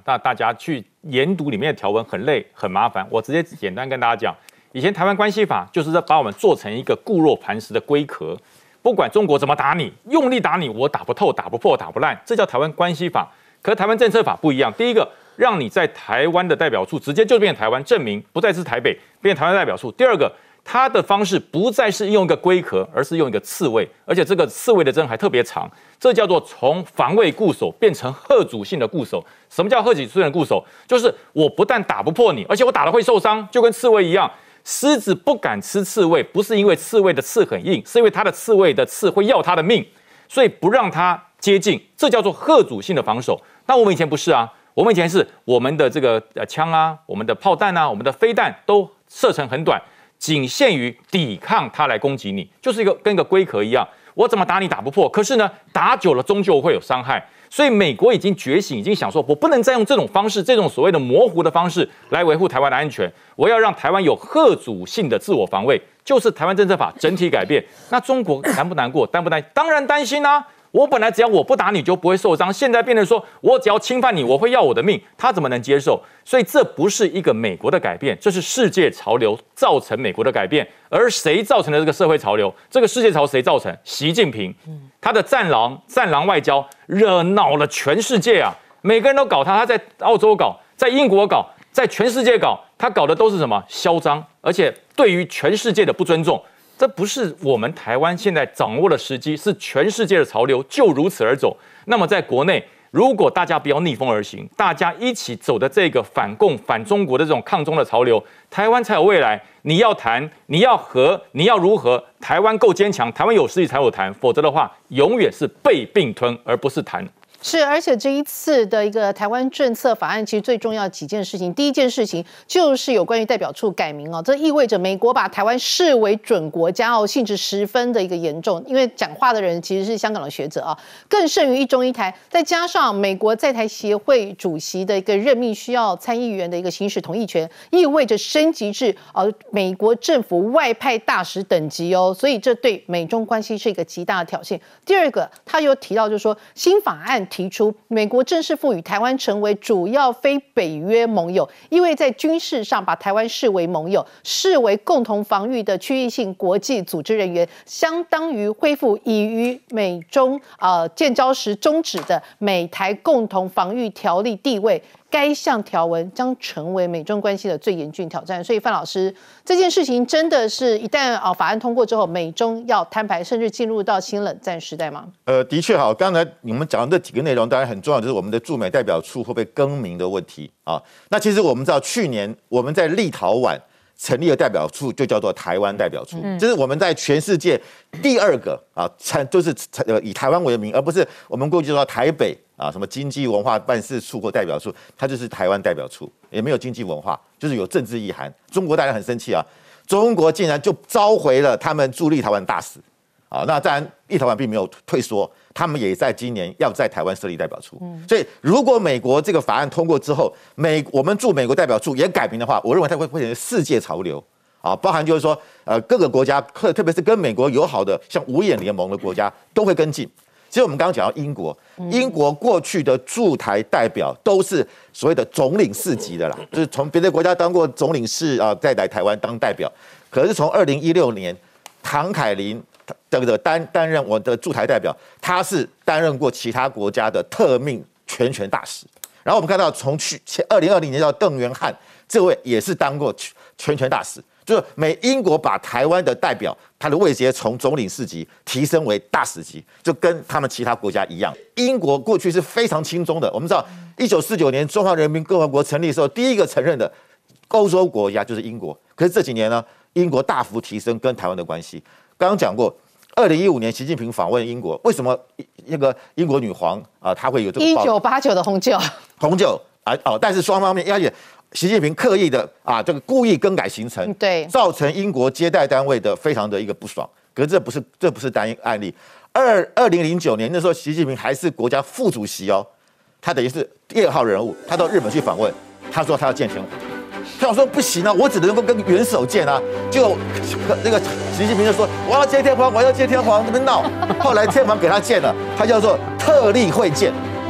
大家去研读里面的条文很累很麻烦，我直接简单跟大家讲，以前台湾关系法就是在把我们做成一个固若磐石的龟壳，不管中国怎么打你，用力打你，我打不透、打不破、打不烂，这叫台湾关系法。可是台湾政策法不一样，第一个让你在台湾的代表处直接就变成台湾，证明不再是台北，变成台湾代表处。第二个，它的方式不再是用一个龟壳，而是用一个刺猬，而且这个刺猬的针还特别长，这叫做从防卫固守变成吓阻性的固守。什么叫吓阻性的固守？就是我不但打不破你，而且我打了会受伤，就跟刺猬一样。狮子不敢吃刺猬，不是因为刺猬的刺很硬，是因为它的刺猬的刺会要它的命，所以不让它接近，这叫做吓阻性的防守。那我们以前不是啊，我们以前是我们的这个枪啊，我们的炮弹啊，我们的飞弹都射程很短，仅限于抵抗它来攻击你，就是跟一个龟壳一样，我怎么打你打不破，可是呢，打久了终究会有伤害。所以美国已经觉醒，已经想说，我不能再用这种方式，这种所谓的模糊的方式来维护台湾的安全。我要让台湾有吓阻性的自我防卫，就是台湾政策法整体改变。那中国难不难过？担不担？当然担心啊！我本来只要我不打你就不会受伤，现在变成说我只要侵犯你，我会要我的命，他怎么能接受？所以这不是一个美国的改变，这是世界潮流造成美国的改变。而谁造成的这个社会潮流？这个世界潮谁造成？习近平，他的战狼外交惹恼了全世界啊！每个人都搞他，他在澳洲搞，在英国搞，在全世界搞，他搞的都是什么？嚣张，而且对于全世界的不尊重。这不是我们台湾现在掌握的时机，是全世界的潮流就如此而走。那么在国内，如果大家不要逆风而行，大家一起走的这个反共、反中国的这种抗中的潮流，台湾才有未来。你要谈，你要和，你要如何？台湾够坚强，台湾有实力才有谈，否则的话，永远是被并吞，而不是谈。 是，而且这一次的一个台湾政策法案，其实最重要的几件事情，第一件事情就是有关于代表处改名哦，这意味着美国把台湾视为准国家哦，性质十分的一个严重。因为讲话的人其实是香港的学者啊，更胜于一中一台，再加上美国在台协会主席的一个任命需要参议员的一个行使同意权，意味着升级至美国政府外派大使等级哦，所以这对美中关系是一个极大的挑衅。第二个，他有提到就是说新法案提出，美国正式赋予台湾成为主要非北约盟友，因为在军事上把台湾视为盟友，视为共同防御的区域性国际组织人员，相当于恢复已于美中建交时终止的美台共同防御条例地位。该项条文将成为美中关系的最严峻挑战。所以范老师，这件事情真的是一旦法案通过之后，美中要摊牌，甚至进入到新冷战时代吗？ 的确好，刚才你们讲的这几个内容，当然很重要，就是我们的驻美代表处会不会更名的问题啊。那其实我们知道，去年我们在立陶宛成立的代表处就叫做台湾代表处，就是我们在全世界第二个啊，就是以台湾为名，而不是我们过去说台北啊什么经济文化办事处或代表处，它就是台湾代表处，也没有经济文化，就是有政治意涵。中国大家很生气啊，中国竟然就召回了他们驻立陶宛大使啊，那当然立陶宛并没有退缩，他们也在今年要在台湾设立代表处。所以如果美国这个法案通过之后，我们驻美国代表处也改名的话，我认为它会变成世界潮流啊，包含就是说各个国家，特别是跟美国友好的像五眼联盟的国家都会跟进。其实我们刚刚讲到英国，英国过去的驻台代表都是所谓的总领事级的啦，就是从别的国家当过总领事啊，再来台湾当代表。可是从2016年，唐凯琳担任我的驻台代表，他是担任过其他国家的特命全权大使。然后我们看到从2020年到邓元汉，这位也是当过全权大使。就是英国把台湾的代表，他的位阶从总领事级提升为大使级，就跟他们其他国家一样。英国过去是非常亲中的，我们知道1949年中华人民共和国成立的时候，第一个承认的欧洲国家就是英国。可是这几年呢，英国大幅提升跟台湾的关系。刚刚讲过，2015年习近平访问英国，为什么那个英国女皇她会有这个 1989的红酒但是双方面而且习近平刻意的这个故意更改行程， 对， 造成英国接待单位的非常的一个不爽。可是这不是单一案例。2009年那时候，习近平还是国家副主席哦，他等于是第2号人物，他到日本去访问，他说他要见天皇，天皇说不行啊，我只能够跟元首见啊。就那个习近平就说我要见天皇，我要见天皇，这边闹。后来天皇给他见了，他叫做特例会见。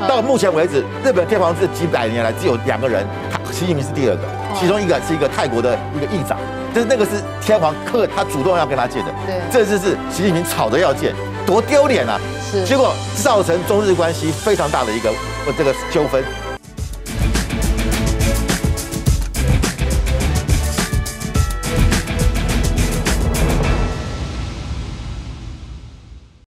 到目前为止，日本天皇制几百年来只有2个人，习近平是第2个，其中一个是一个泰国的一个议长，就是那个是天皇他主动要跟他见的， 对， 这次是习近平吵着要见，多丢脸啊！ 是， 结果造成中日关系非常大的一个这个纠纷。